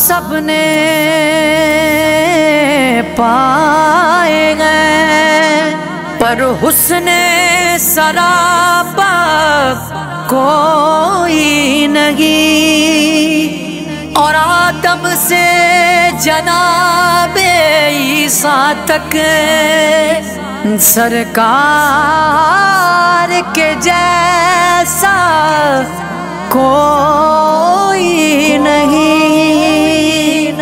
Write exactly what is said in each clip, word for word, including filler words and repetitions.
سب نے پائے گئے پر حسن سراپا کوئی نہیں، اور آدم سے جناب عیسیٰ تک سرکار کے جیسا کوئی نہیں،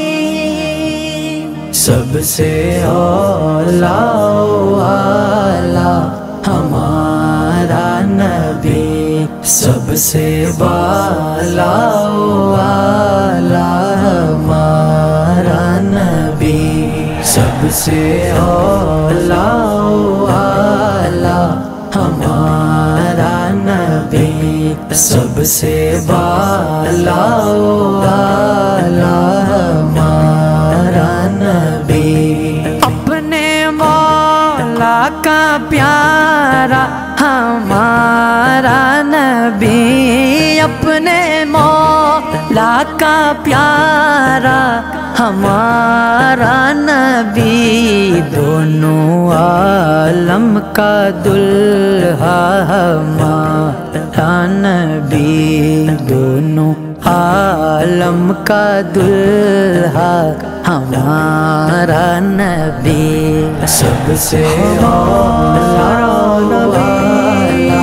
سب سے اولا والا ہمارا نبی، سب سے بالا والا ہمارا نبی، سب سے اولا والا ہمارا نبی، سب سے بالا والا ہمارا نبی، اپنے مولا کا پیارا ہمارا نبی، اپنے مولا کا پیارا ہمارا نبی، دونوں عالم کا دلہا ہمارا نبی، دونوں عالم کا دلہا ہمارا نبی، سب سے اولا والا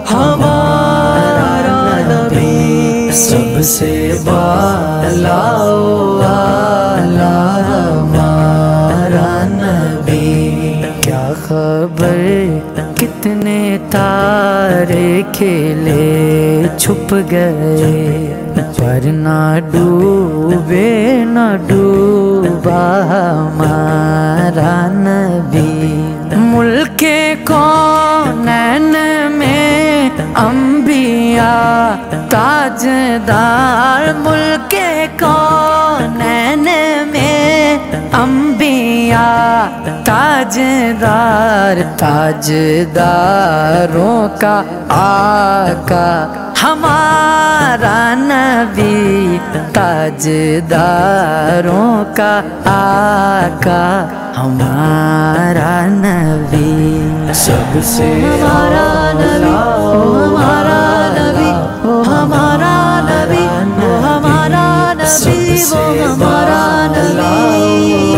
ہمارا نبی، سب سے بالا والا ہمارا نبی، کیا خبر کتنے تارے کھیلے چھپ گئے، پر نہ ڈوبے نہ ڈوبا ہمارا نبی، ملک کونین میں انبیاء تاجدار، ملک کونین میں انبیاء تاجدار، تاجداروں کا آقا ہمارا نبی، تاجداروں کا آقا ہمارا نبی، سب سے ہمارا نبی، ہمارا نبی، ہمارا نبی، ہمارا نبی، ہمارا نبی،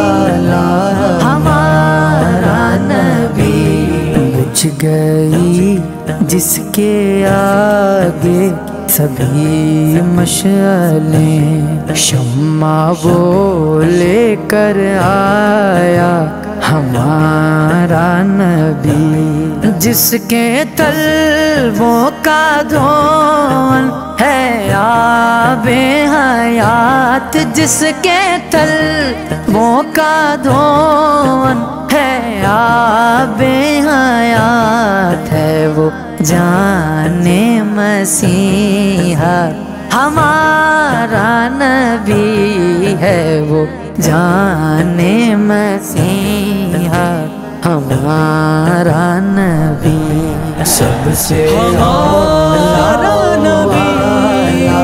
ہمارا نبی، بجھ گئی جس کے آگے سبھی مشعلیں، شمع وہ لے کر آیا ہمارا نبی، جس کے طلبوں کا دھون ہے آب حیات، جس کے طلبوں کا دھون ہے آب حیات، ہے وہ جان مسیحا ہمارا نبی، ہے وہ جان مسیحا ہمارا نبی، سب سے اولا والا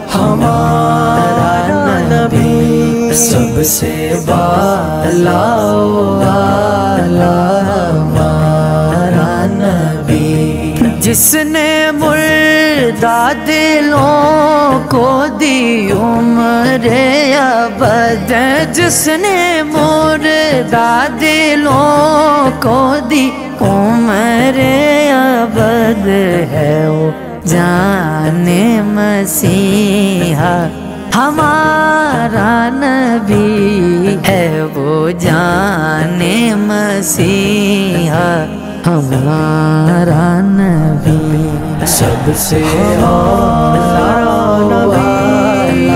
ہمارا نبی، سب سے بالا والا ہمارا نبی، جس نے مردہ دلوں کو دی عمر ابد، جس نے مردہ دلوں کو دی عمر ابد، ہے وہ جان مسیحا ہمارا نبی، ہے وہ جان مسیحا ہمارا نبی، سب سے اولا والا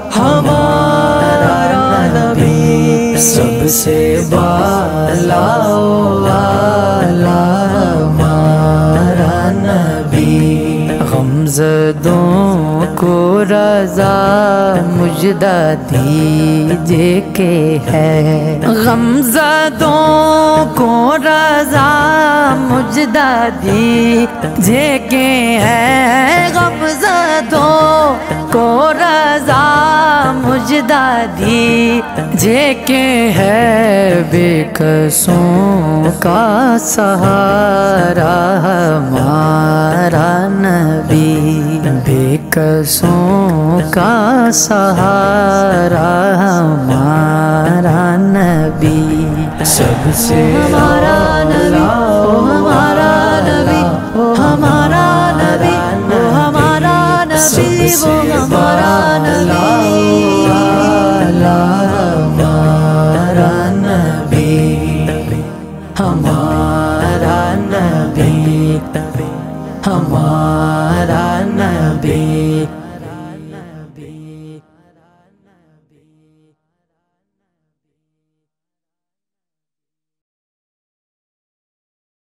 ہمارا نبی، سب سے بالا والا ہمارا نبی، غمزدوں کو رضا مجدہ دیجے کہ ہے، غمزدوں کو رضا مجدہ دیجے کہ ہے، غمزدوں کو رضا مجدہ دیجے کہ ہے بے کسوں کا سہارا ہمارا نبی، بے کسوں کا سہارا ہمارا نبی، سب سے ہمارا نبی، او ہمارا نبی، او ہمارا نبی، او ہمارا نبی، وہ ہمارا نبی، ہمارا نبی، ہمارا نبی، ہمارا